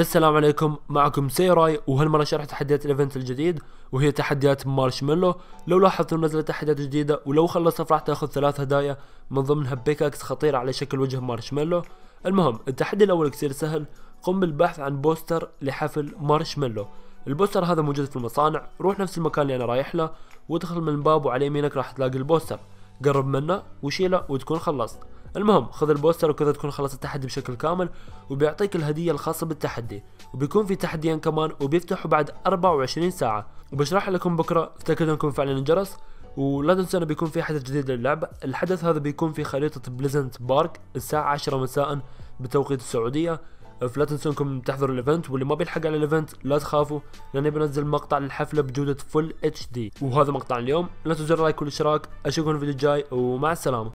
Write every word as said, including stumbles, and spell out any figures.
السلام عليكم، معكم سيراي، وهالمرة شرح تحديات الايفنت الجديد وهي تحديات مارشميلو. لو لاحظتوا نزلت تحديات جديدة، ولو خلصت راح تاخذ ثلاث هدايا من ضمنها بيكاكس خطير على شكل وجه مارشميلو. المهم التحدي الاول كثير سهل، قم بالبحث عن بوستر لحفل مارشميلو. البوستر هذا موجود في المصانع، روح نفس المكان اللي انا رايح له وادخل من الباب وعلى يمينك راح تلاقي البوستر، قرب منه وشيله وتكون خلصت. المهم خذ البوستر وكذا تكون خلصت التحدي بشكل كامل، وبيعطيك الهدية الخاصة بالتحدي، وبيكون في تحديين كمان وبيفتحوا بعد أربعة وعشرين ساعة، وبشرح لكم بكرة. افتكروا انكم فعلا الجرس، ولا تنسوا انه بيكون في حدث جديد للعبة. الحدث هذا بيكون في خريطة بليزنت بارك الساعة عشرة مساء بتوقيت السعودية، فلا تنسوا انكم تحضروا الايفنت. واللي ما بيلحق على الايفنت لا تخافوا، لاني بنزل مقطع للحفلة بجودة فل اتش دي. وهذا مقطع اليوم، لا تنسوا اللايك والاشتراك. اشوفكم في الفيديو الجاي ومع السلامة.